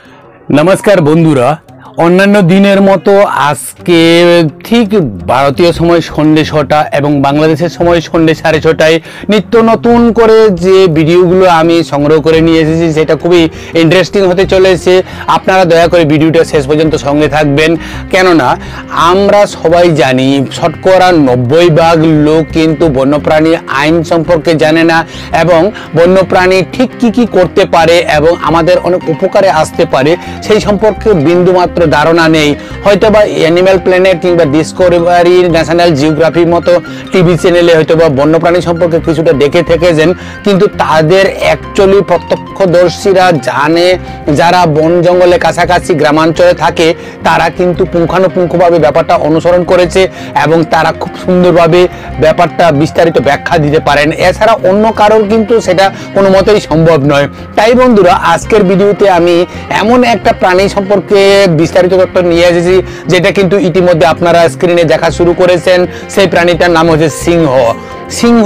नमस्कार बंधुरा अन्यान्य दिनेर मतो आजके ठीक भारतीय समय सन्ধ্যে ৬টা এবং বাংলাদেশের সময় সন্ধ্যে ৬:৩০টায় নিত্য নতুন করে যে ভিডিওগুলো আমি সংগ্রহ করে নিয়ে এসেছি সেটা খুবই ইন্টারেস্টিং হতে চলেছে। আপনারা দয়া করে ভিডিওটা শেষ পর্যন্ত সঙ্গে থাকবেন, কেননা আমরা সবাই জানি শতকরা ৯০% লোক কিন্তু বন্যপ্রাণী আইন সম্পর্কে জানে না এবং বন্যপ্রাণী ঠিক কী করতে পারে এবং আমাদের অনেক উপকারে আসতে পারে সেই সম্পর্কে বিন্দুমাত্র ধারণা নেই। হয়তোবা অ্যানিম্যাল প্ল্যানেট কিংবা ডিসকভারি, ন্যাশনাল জিওগ্রাফির মতো টিভি চ্যানেলে হয়তোবা বন্যপ্রাণী সম্পর্কে কিছুটা দেখে থেকেছেন, কিন্তু তাদের অ্যাকচুয়ালি প্রত্যক্ষদর্শীরা জানে, যারা বন জঙ্গলে কাছাকাছি গ্রামাঞ্চলে থাকে তারা কিন্তু পুঙ্খানুপুঙ্খভাবে ব্যাপারটা অনুসরণ করেছে এবং তারা খুব সুন্দরভাবে ব্যাপারটা বিস্তারিত ব্যাখ্যা দিতে পারেন। এছাড়া অন্য কারোর কিন্তু সেটা কোনো মতেই সম্ভব নয়। তাই বন্ধুরা, আজকের ভিডিওতে আমি এমন একটা প্রাণী সম্পর্কে বিস্তারিত তথ্য নিয়ে এসেছি যেটা কিন্তু ইতিমধ্যে আপনারা স্ক্রিনে দেখা শুরু করেছেন। সেই প্রাণীটার নাম হচ্ছে সিংহ। সিংহ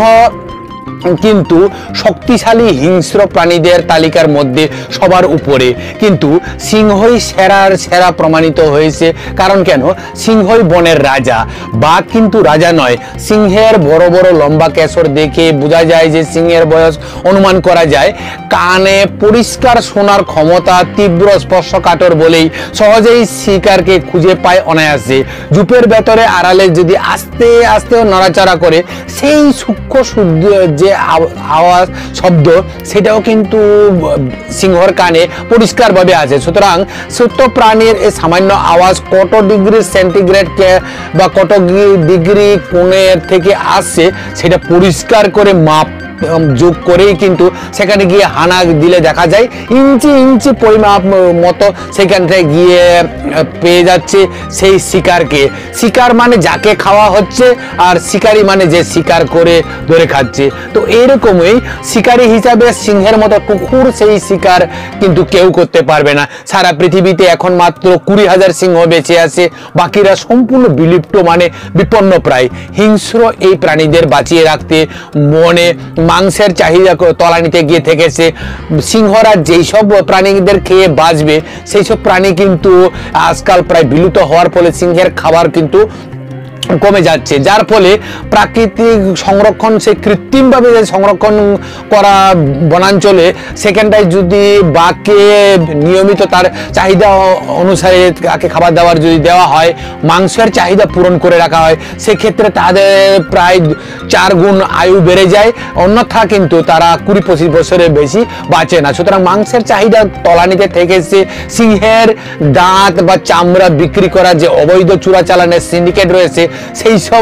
কিন্তু শক্তিশালী হিংস্র প্রাণীদের তালিকার মধ্যে সবার উপরে, কিন্তু সিংহই সেরা প্রমাণিত হয়েছে। কারণ কেন? সিংহই বনের রাজা। বাঘ কিন্তু রাজা নয়। সিংহের বড় বড় লম্বা কেশর দেখে বোঝা যায় যে সিংহের বয়স অনুমান করা যায়। কানে পরিষ্কার শোনার ক্ষমতা, তীব্র স্পর্শকাতর বলেই সহজেই শিকারকে খুঁজে পায় অনায়াসে। ঝোপের ভেতরে আড়ালে যদি আস্তে আস্তেও নড়াচড়া করে সেই সূক্ষ্ম যে আওয়াজ শব্দ সেটাও কিন্তু সিংহর কানে পরিষ্কারভাবে আছে। সুতরাং ছোট্ট প্রাণীর এই সামান্য আওয়াজ কত ডিগ্রি সেন্টিগ্রেড বা কত ডিগ্রি কোণের থেকে আসছে সেটা পরিষ্কার করে মাপ যোগ করেই কিন্তু সেখানে গিয়ে হানা দিলে দেখা যায় ইঞ্চি ইঞ্চি পরিমাপ মতো সেখান থেকে গিয়ে পেয়ে যাচ্ছে সেই শিকারকে। শিকার মানে যাকে খাওয়া হচ্ছে, আর শিকারী মানে যে শিকার করে ধরে খাচ্ছে। তো এইরকমই শিকারী হিসাবে সিংহের মতো কুকুর সেই শিকার কিন্তু কেউ করতে পারবে না। সারা পৃথিবীতে এখন মাত্র ২০,০০০ সিংহ বেঁচে আছে, বাকিরা সম্পূর্ণ বিলুপ্ত মানে বিপন্ন প্রায়। হিংস্র এই প্রাণীদের বাঁচিয়ে রাখতে মনে মাংসের চাহিদা তলানিতে গিয়ে থেকেছে। সিংহরা যেই সব প্রাণীদের খেয়ে বাঁচবে সেই সব প্রাণী কিন্তু আজকাল প্রায় বিলুপ্ত হওয়ার ফলে সিংহের খাবার কিন্তু কমে যাচ্ছে, যার ফলে প্রাকৃতিক সংরক্ষণ সে কৃত্রিমভাবে সংরক্ষণ করা বনাঞ্চলে সেখানটায় যদি বাঘকে নিয়মিত তার চাহিদা অনুসারে তাকে খাবার দাবার যদি দেওয়া হয়, মাংসের চাহিদা পূরণ করে রাখা হয়, সেক্ষেত্রে তাদের প্রায় 4 গুণ আয়ু বেড়ে যায়। অন্যথা কিন্তু তারা ২০-২৫ বছরের বেশি বাঁচে না। সুতরাং মাংসের চাহিদা তলানিতে থেকেছে। সিংহের দাঁত বা চামড়া বিক্রি করা যে অবৈধ চোরাচালানের সিন্ডিকেট রয়েছে সেই সব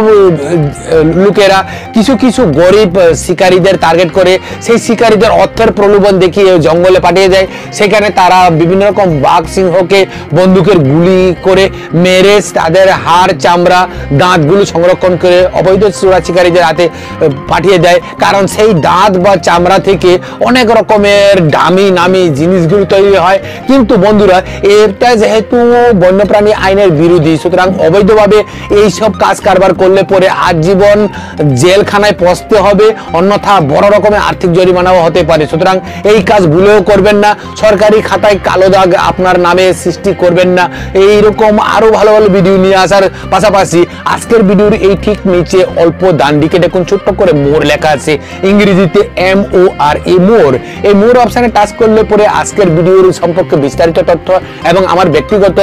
লোকেরা কিছু কিছু গরিব শিকারীদের টার্গেট করে সেই শিকারীদের অর্থের প্রলোভন দেখিয়ে জঙ্গলে পাঠিয়ে যায়। সেখানে তারা বিভিন্ন রকম বাঘ সিংহকে বন্দুকের গুলি করে মেরে তাদের হাড় চামড়া দাঁতগুলো সংরক্ষণ করে অবৈধ চোরা শিকারীদের হাতে পাঠিয়ে দেয়। কারণ সেই দাঁত বা চামড়া থেকে অনেক রকমের দামি নামি জিনিসগুলো তৈরি হয়। কিন্তু বন্ধুরা, এটা যেহেতু বন্যপ্রাণী আইনের বিরোধী, সুতরাং অবৈধভাবে এইসব কাজ কারবার করলে পরে আজীবন জেলখানায় পচতে হবে, অন্যথা বড় রকমের আর্থিক জরিমানাও হতে পারে। সুতরাং এই কাজ ভুলেও করবেন না। সরকারি খাতায় কালো দাগ আপনার নামে সৃষ্টি করবেন না। এইরকম আরো ভালো ভালো ভিডিও নিয়ে আসার পাশাপাশি আজকের ভিডিওর এই ঠিক নিচে অল্প ডান দিকে দেখুন ছোট্ট করে মোর লেখা আছে, ইংরেজিতে MOR, মোর। এই মোর অপশনে টাচ করলে পরে আজকের ভিডিওর সম্পর্কে বিস্তারিত তথ্য এবং আমার ব্যক্তিগত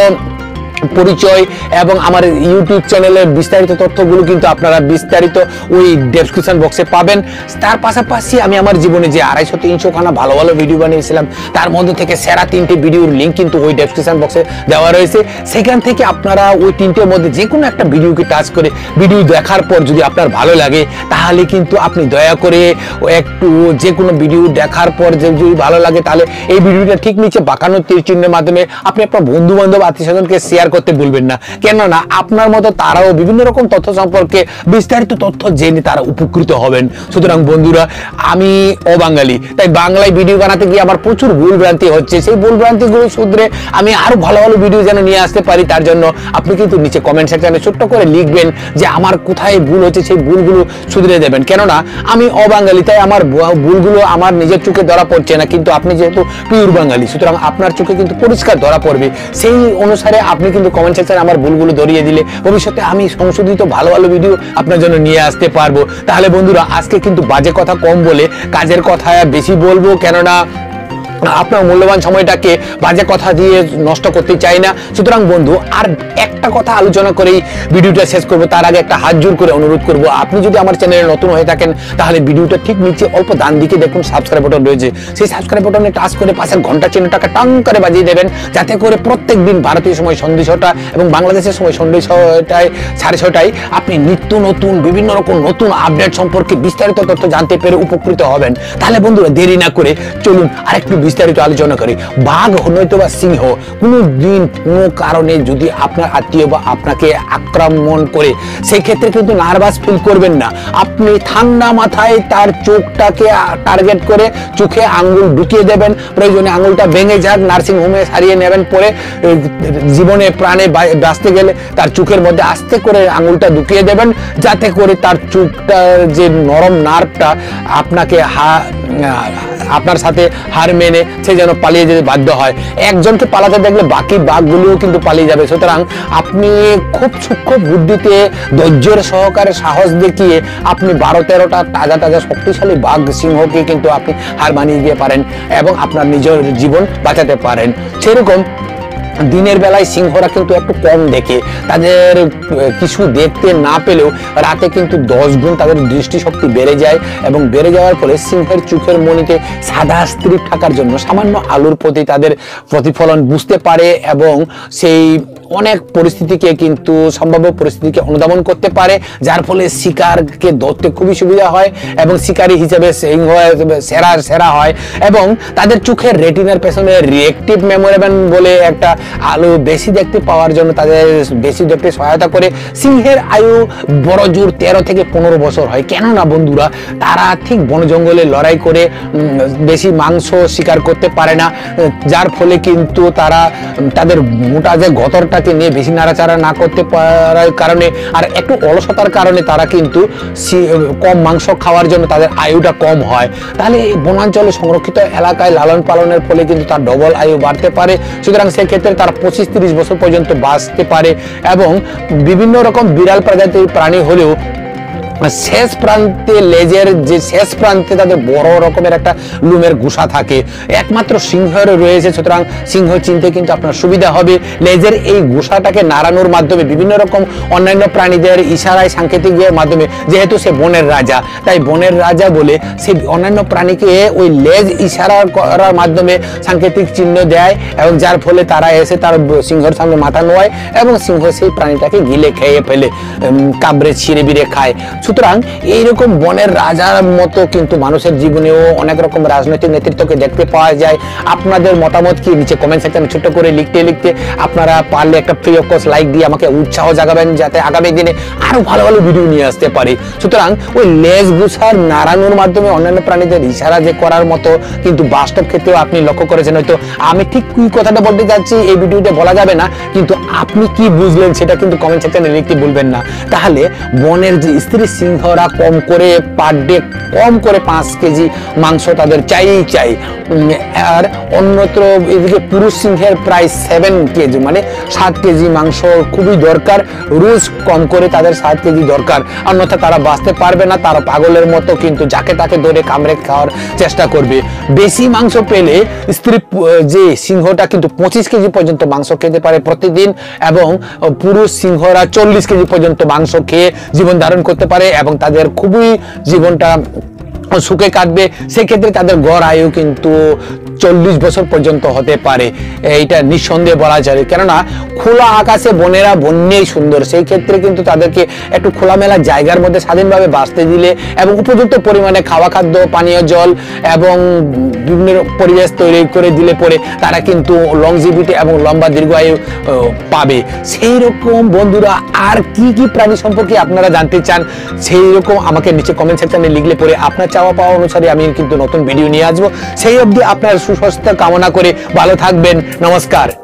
পরিচয় এবং আমার ইউটিউব চ্যানেলের বিস্তারিত তথ্যগুলো কিন্তু আপনারা বিস্তারিত ওই ডেসক্রিপশন বক্সে পাবেন। তার পাশাপাশি আমি আমার জীবনে যে ২৫০-৩০০ খানা ভালো ভালো ভিডিও বানিয়েছিলাম তার মধ্যে থেকে সেরা 3টে ভিডিওর লিঙ্ক কিন্তু ওই ডেসক্রিপশন বক্সে দেওয়া রয়েছে। সেখান থেকে আপনারা ওই 3টের মধ্যে যে কোনো একটা ভিডিওকে টাচ করে ভিডিও দেখার পর যদি আপনার ভালো লাগে তাহলে কিন্তু আপনি দয়া করে একটু যে কোনো ভিডিও দেখার পর যদি ভালো লাগে তাহলে এই ভিডিওটা ঠিক নিচে বাঁকানো তীর চিহ্নের মাধ্যমে আপনি আপনার বন্ধু বান্ধব আত্মীয় স্বজনকে শেয়ার করতে ভুলবেন না, কেননা আপনার মতো তারাও বিভিন্ন রকম তথ্য সম্পর্কে বিস্তারিত তথ্য জেনে তারা উপকৃত হবেন। সুতরাং বন্ধুরা, আমি অবাঙালি, তাই বাংলায় ভিডিও বানাতে গিয়ে আমার প্রচুর ভুল ভ্রান্তি হচ্ছে। সেই ভুল ভ্রান্তিগুলো শুধরে আমি আরো ভালো ভালো ভিডিও যেন নিয়ে আসতে পারি, তার জন্য আপনি কিন্তু নিচে কমেন্ট সেকশনে ছোট্ট করে লিখবেন যে আমার কোথায় ভুল হচ্ছে, সেই ভুলগুলো শুধরে দেবেন। কেননা আমি অবাঙালি, তাই আমার ভুলগুলো আমার নিজের চোখে ধরা পড়ছে না, কিন্তু আপনি যেহেতু পিওর বাঙালি, সুতরাং আপনার চোখে কিন্তু পরিষ্কার ধরা পড়বে। সেই অনুসারে আপনি কিন্তু কমেন্ট সেকশনে আমার ভুলগুলো ধরিয়ে দিলে ভবিষ্যতে আমি সংশোধিত ভালো ভালো ভিডিও আপনার জন্য নিয়ে আসতে পারবো। তাহলে বন্ধুরা, আজকে কিন্তু বাজে কথা কম বলে কাজের কথা বেশি বলবো, কেননা আপনার মূল্যবান সময়টাকে বাজে কথা দিয়ে নষ্ট করতে চাই না। সুতরাং বন্ধু, আর একটা কথা আলোচনা করেই ভিডিওটা শেষ করব। তার আগে একটা হাত জোর করে অনুরোধ করব, আপনি যদি আমার চ্যানেলে নতুন হয়ে থাকেন তাহলে ভিডিওটা ঠিক নিচে অল্প ডান দিকে দেখুন সাবস্ক্রাইব বাটন রয়েছে, সেই সাবস্ক্রাইব বাটনে টাচ করে পাশের ঘন্টা চিহ্নটাকে টাং করে বাজিয়ে দেবেন, যাতে করে প্রত্যেক দিন ভারতীয় সময় সন্ধ্যে 6টা এবং বাংলাদেশের সময় সন্ধ্যে 6টায় 6:30টায় আপনি নিত্য নতুন বিভিন্ন রকম নতুন আপডেট সম্পর্কে বিস্তারিত তথ্য জানতে পেরে উপকৃত হবেন। তাহলে বন্ধুরা, দেরি না করে চলুন আরেকটু বিস্তারিত আলোচনা করি। বাঘ নয়তো বা সিংহ কোনো দিন কোনো কারণে যদি আপনার আত্মীয় বা আপনাকে আক্রমণ করে, সেই ক্ষেত্রে কিন্তু নার্ভাস ফিল করবেন না। আপনি ঠান্ডা মাথায় তার চোখটাকে টার্গেট করে চোখে আঙ্গুল ঢুকিয়ে দেবেন, প্রয়োজনে আঙ্গুলটা ভেঙে যাক, নার্সিং হোমে সারিয়ে নেবেন, পরে জীবনে প্রাণে বাঁচতে গেলে তার চোখের মধ্যে আস্তে করে আঙ্গুলটা ঢুকিয়ে দেবেন, যাতে করে তার চোখটা যে নরম নার্ভটা আপনাকে আপনার সাথে হার মেনে সে যেন পালিয়ে যেতে বাধ্য হয়। একজনকে পালাতে দেখলে বাকি বাঘগুলোও কিন্তু পালিয়ে যাবে। সুতরাং আপনি খুব সূক্ষ্ম বুদ্ধিতে ধৈর্যের সহকারে সাহস দেখিয়ে আপনি 12-13টা তাজা তাজা শক্তিশালী বাঘ সিংহকে কিন্তু আপনি হার মানিয়ে দিতে পারেন এবং আপনার নিজের জীবন বাঁচাতে পারেন। সেরকম দিনের বেলায় সিংহরা কিন্তু একটু কম দেখে, তাদের কিছু দেখতে না পেলেও রাতে কিন্তু 10 গুণ তাদের দৃষ্টিশক্তি বেড়ে যায়, এবং বেড়ে যাওয়ার ফলে সিংহের চোখের মণিতে সাদা স্ত্রী থাকার জন্য সামান্য আলোর প্রতি তাদের প্রতিফলন বুঝতে পারে, এবং সেই অনেক পরিস্থিতিকে কিন্তু সম্ভাব্য পরিস্থিতিকে অনুধাবন করতে পারে, যার ফলে শিকারকে ধরতে খুবই সুবিধা হয় এবং শিকারী হিসেবে সিংহ সেরা হয়। এবং তাদের চোখের রেটিনার পেছনে রিয়েক্টিভ মেমোরেবল বলে একটা আলো বেশি দেখতে পাওয়ার জন্য তাদের বেশি দেখতে সহায়তা করে। সিংহের আয়ু বড় জোর 13 থেকে 15 বছর হয়, কেননা বন্ধুরা তারা ঠিক বন জঙ্গলে লড়াই করে বেশি মাংস শিকার করতে পারে না, যার ফলে কিন্তু তারা তাদের মোটা যে গতরটা নিয়ে বেশি নাড়াচাড়া না করতে পারার কারণে আর একটু অলসতার কারণে তারা কিন্তু কম মাংস খাওয়ার জন্য তাদের আয়ুটা কম হয়। তাহলে বনাঞ্চলে সংরক্ষিত এলাকায় লালন পালনের ফলে কিন্তু তার ডবল আয়ু বাড়তে পারে। সুতরাং সেক্ষেত্রে তারা 25-30 বছর পর্যন্ত বাঁচতে পারে। এবং বিভিন্ন রকম বিড়াল প্রজাতির প্রাণী হলেও শেষ প্রান্তে লেজের যে শেষ প্রান্তে তাদের বড় রকমের একটা লুমের গুছা থাকে, একমাত্র সিংহের রয়েছে। সুতরাং সিংহ চিনতে কিন্তু আপনার সুবিধা হবে। লেজের এই গুছাটাকে নাড়ানোর মাধ্যমে বিভিন্ন রকম অন্যান্য প্রাণীদের ইশারায় সাংকেতিকের মাধ্যমে, যেহেতু সে বনের রাজা, তাই বনের রাজা বলে সে অন্যান্য প্রাণীকে ওই লেজ ইশারা করার মাধ্যমে সাংকেতিক চিহ্ন দেয়, এবং যার ফলে তারা এসে তার সিংহের সামনে মাথা নোয়ায় এবং সিংহ সেই প্রাণীটাকে গিলে খেয়ে ফেলে, কামড়ে ছিঁড়ে বিড়ে খায়। সুতরাং এইরকম বনের রাজার মতো কিন্তু মানুষের জীবনেও অনেক রকম রাজনৈতিক নেতৃত্বকে দেখতে পাওয়া যায়। আপনাদের মতামত কি নিচে কমেন্ট সেকশনে ছোট্ট করে লিখতে আপনারা পারলে একটা ফ্রি অফ কস্ট লাইক দিয়ে আমাকে উৎসাহ জাগাবেন, যাতে আগামী দিনে আরো ভালো ভালো ভিডিও নিয়ে আসতে পারি। সুতরাং ওই লেজ গুছার নাড়ানোর মাধ্যমে অন্যান্য প্রাণীদের ইশারা যে করার মতো কিন্তু বাস্তব ক্ষেত্রেও আপনি লক্ষ্য করেছেন। হয়তো আমি ঠিক কি কথাটা বলতে চাচ্ছি এই ভিডিওতে বলা যাবে না, কিন্তু আপনি কি বুঝলেন সেটা কিন্তু কমেন্ট সেকশনে লিখতে ভুলবেন না। তাহলে বনের যে স্ত্রী সিংহরা কম করে পার ডে কম করে 5 কেজি মাংস তাদের চাই, আর অন্যত্র এদিকে পুরুষ সিংহের প্রায় 7 কেজি মানে 7 কেজি মাংস খুবই দরকার। রোজ কম করে তাদের 7 কেজি দরকার, অন্যথা তারা বাঁচতে পারবে না। তারা পাগলের মতো কিন্তু যাকে তাকে ধরে কামড়ে খাওয়ার চেষ্টা করবে। বেশি মাংস পেলে স্ত্রী যে সিংহটা কিন্তু 25 কেজি পর্যন্ত মাংস খেতে পারে প্রতিদিন, এবং পুরুষ সিংহরা 40 কেজি পর্যন্ত মাংস খেয়ে জীবন ধারণ করতে পারে, এবং তাদের খুবই জীবনটা সুখে কাটবে, সেক্ষেত্রে তাদের গড় আয়ু কিন্তু 40 বছর পর্যন্ত হতে পারে, এইটা নিঃসন্দেহে বলা যায়। কেননা খোলা আকাশে বনেরা বন্যেই সুন্দর, সেই ক্ষেত্রে কিন্তু তাদেরকে একটু খোলামেলা জায়গার মধ্যে স্বাধীনভাবে বাঁচতে দিলে এবং উপযুক্ত পরিমাণে খাওয়া খাদ্য, পানীয় জল এবং বিভিন্ন পরিবেশ তৈরি করে দিলে পরে তারা কিন্তু লংজিভিটি এবং লম্বা দীর্ঘায়ু পাবে। সেই রকম বন্ধুরা আর কি কি প্রাণী সম্পর্কে আপনারা জানতে চান, সেই রকম আমাকে নিচে কমেন্ট সেকশনে লিখলে পরে আপনার চাওয়া পাওয়া অনুসারে আমি কিন্তু নতুন ভিডিও নিয়ে আসবো। সেই অবধি আপনার সুস্বাস্থ্য কামনা করে ভালো থাকবেন। নমস্কার।